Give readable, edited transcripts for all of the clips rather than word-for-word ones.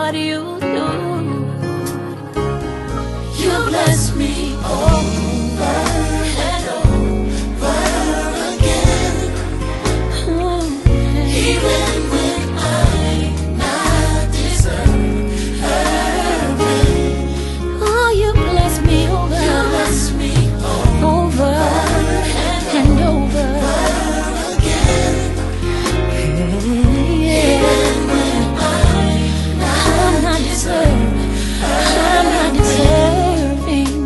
what you do. You bless me over and over again, even when I'm not deserving. Oh, you bless me over, you bless me over and over again, even when I'm not deserving. I'm not deserving.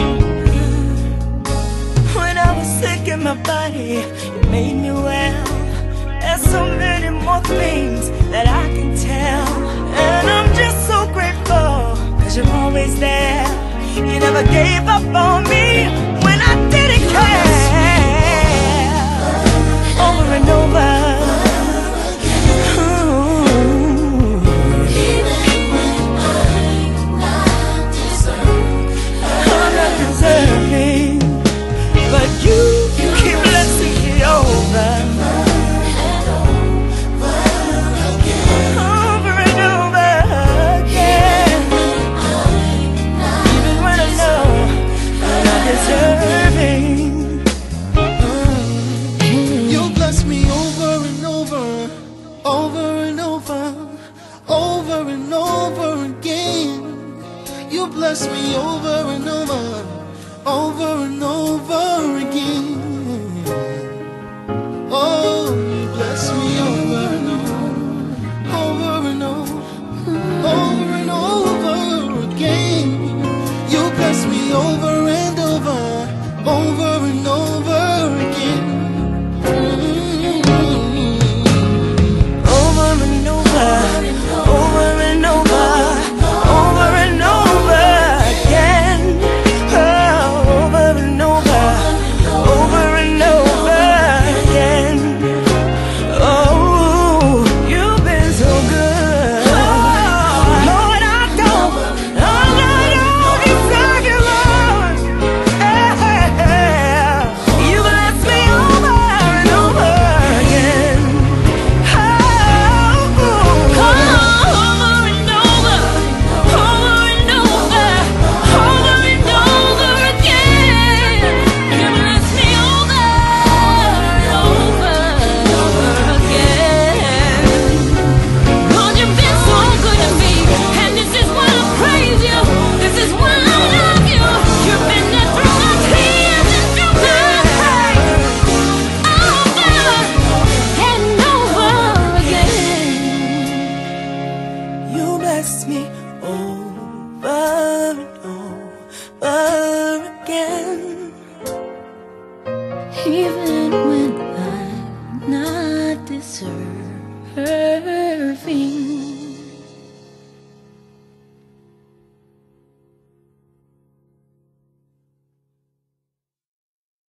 When I was sick in my body, you made me well. There's so many more things that I can tell, and I'm just so grateful, 'cause you're always there. You never gave up on me when I didn't care. Over and over. But you keep blessing me over and over again, even when I know I'm not deserving. You bless me over and over, over and over, over and over again. You bless me over and over, over and over again. Oh, you bless me over and over, over and over, over and over again. You bless me over and over, over and over again. Over and over, over and over, over and over again. Oh, over and over, over and over again. Oh, you've been so good. Lord, I don't deserve you, Lord. Yeah. You bless me over and over again. You bless me over and over again, Even when I'm not deserving.